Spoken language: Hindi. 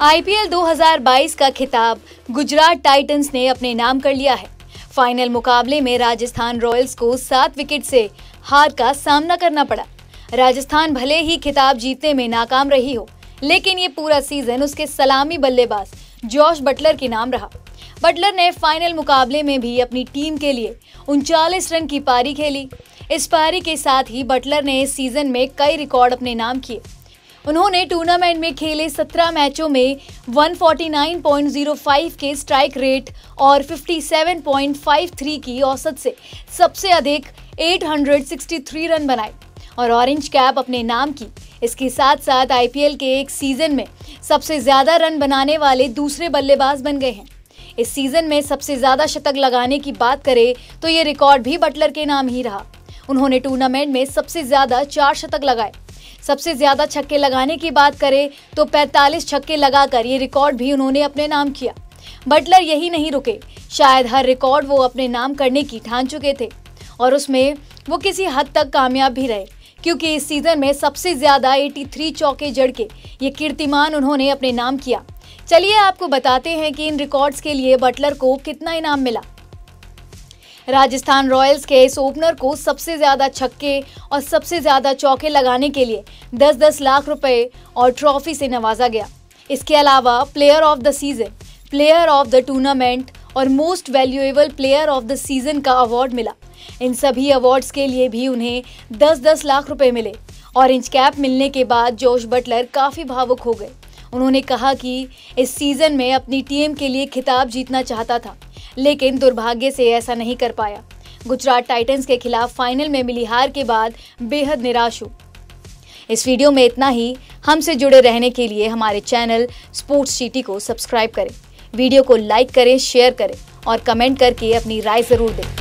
आईपीएल 2022 का खिताब गुजरात टाइटंस ने अपने नाम कर लिया है। फाइनल मुकाबले में राजस्थान रॉयल्स को 7 विकेट से हार का सामना करना पड़ा। राजस्थान भले ही खिताब जीतने में नाकाम रही हो, लेकिन ये पूरा सीजन उसके सलामी बल्लेबाज जॉश बटलर के नाम रहा। बटलर ने फाइनल मुकाबले में भी अपनी टीम के लिए 39 रन की पारी खेली। इस पारी के साथ ही बटलर ने इस सीजन में कई रिकॉर्ड अपने नाम किए। उन्होंने टूर्नामेंट में खेले 17 मैचों में 149.05 के स्ट्राइक रेट और 57.53 की औसत से सबसे अधिक 863 रन बनाए और ऑरेंज कैप अपने नाम की। इसके साथ साथ आईपीएल के एक सीजन में सबसे ज्यादा रन बनाने वाले दूसरे बल्लेबाज बन गए हैं। इस सीजन में सबसे ज्यादा शतक लगाने की बात करें तो ये रिकॉर्ड भी बटलर के नाम ही रहा। उन्होंने टूर्नामेंट में सबसे ज्यादा 4 शतक लगाए। सबसे ज्यादा छक्के लगाने की बात करें तो 45 छक्के लगाकर ये रिकॉर्ड भी उन्होंने अपने नाम किया। बटलर यही नहीं रुके, शायद हर रिकॉर्ड वो अपने नाम करने की ठान चुके थे और उसमें वो किसी हद तक कामयाब भी रहे, क्योंकि इस सीजन में सबसे ज्यादा 83 चौके जड़ के ये कीर्तिमान उन्होंने अपने नाम किया। चलिए आपको बताते हैं कि इन रिकॉर्ड्स के लिए बटलर को कितना इनाम मिला। राजस्थान रॉयल्स के इस ओपनर को सबसे ज्यादा छक्के और सबसे ज्यादा चौके लगाने के लिए 10-10 लाख रुपए और ट्रॉफी से नवाजा गया। इसके अलावा player of the season, player of the tournament और most valuable player of the season का अवार्ड मिला। इन सभी अवार्ड्स के लिए भी उन्हें 10-10 लाख रुपए मिले। ऑरेंज कैप मिलने के बाद जॉश बटलर काफी भावुक हो गए। उन्होंने कहा कि इस सीजन में अपनी टीम के लिए खिताब जीतना चाहता था, लेकिन दुर्भाग्य से ऐसा नहीं कर पाया। गुजरात टाइटंस के खिलाफ फाइनल में मिली हार के बाद बेहद निराश हूं। इस वीडियो में इतना ही। हमसे जुड़े रहने के लिए हमारे चैनल स्पोर्ट्स सिटी को सब्सक्राइब करें, वीडियो को लाइक करें, शेयर करें और कमेंट करके अपनी राय जरूर दें।